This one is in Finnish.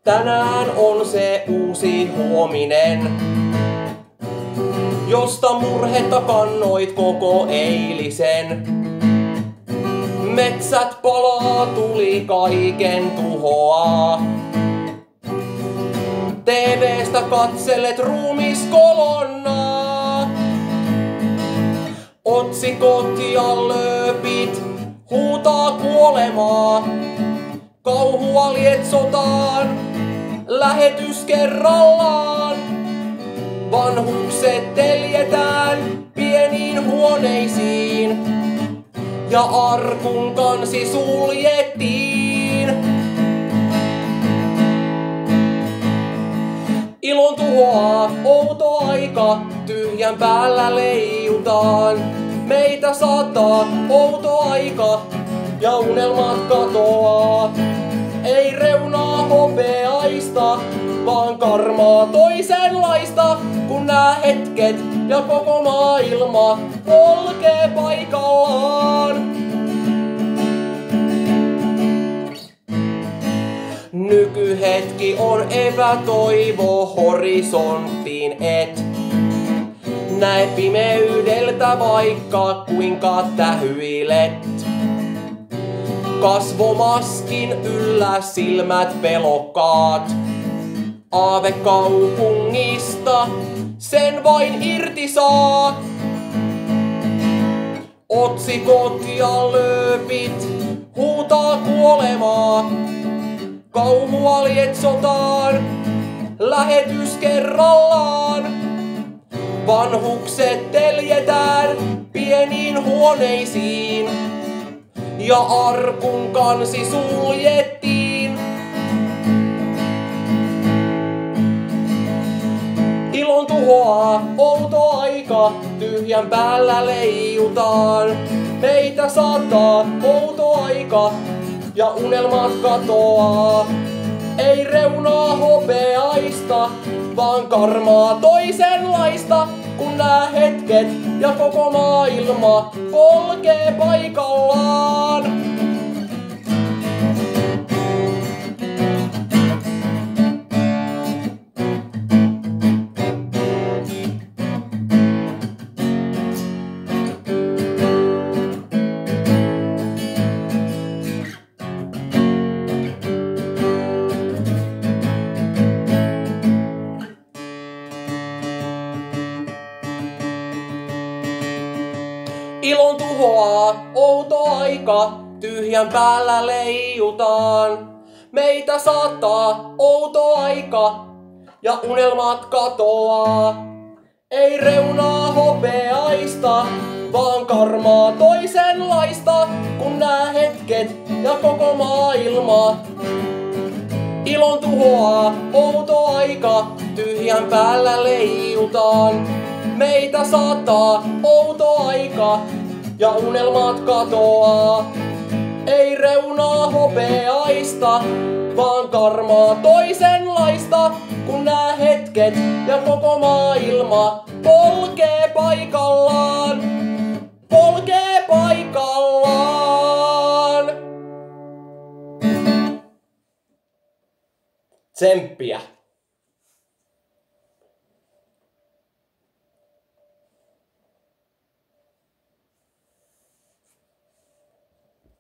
Tänään on se uusi huominen, josta murhetta kannoit koko eilisen. Metsät palaa, tuli kaiken tuhoaa. TV:stä katselet ruumiskolonnaa. Otsikot ja lööpit huutaa kuolemaa. Kauhua lietsotaan, lähetys kerrallaan. Vanhukset teljetään pieniin huoneisiin ja arkun kansi suljettiin. Ilon tuhoaa outo aika, tyhjän päällä leijutaan. Meitä saattaa outo aika ja unelmat katoaa. Ei reunaa hopeaista, vaan karmaa toisenlaista, kun nää hetket ja koko maailma polkee paikallaan. Nykyhetki on epätoivo horisonttiin, et näe pimeydeltä vaikka kuinka tähyilet. Kasvomaskin yllä silmät pelokkaat. Aave kaupungista, sen vain irti saa. Otsikot ja lööpit huutaa kuolemaa. Kauhua lietsotaan, lähetys kerrallaan. Vanhukset teljetään pieniin huoneisiin ja arkun kansi suljettiin. Ilon tuhoaa outo aika, tyhjän päällä leijutaan. Meitä saattaa outo aika ja unelmat katoaa. Ei reunaa hopeaista, vaan karmaa toisenlaista, kun nää hetket ja koko maailma polkee paikallaan. Ilon tuhoaa outo aika, tyhjän päällä leijutaan. Meitä saattaa outo aika ja unelmat katoaa. Ei reunaa hopeaista, vaan karmaa toisenlaista, kun nää hetket ja koko maailma. Ilon tuhoaa outo aika, tyhjän päällä leijutaan. Meitä saattaa outo aika ja unelmat katoaa. Ei reunaa hopeaista, vaan karmaa toisenlaista, kun nää hetket ja koko maailma polkee paikallaan. Polkee paikallaan. Tsemppiä.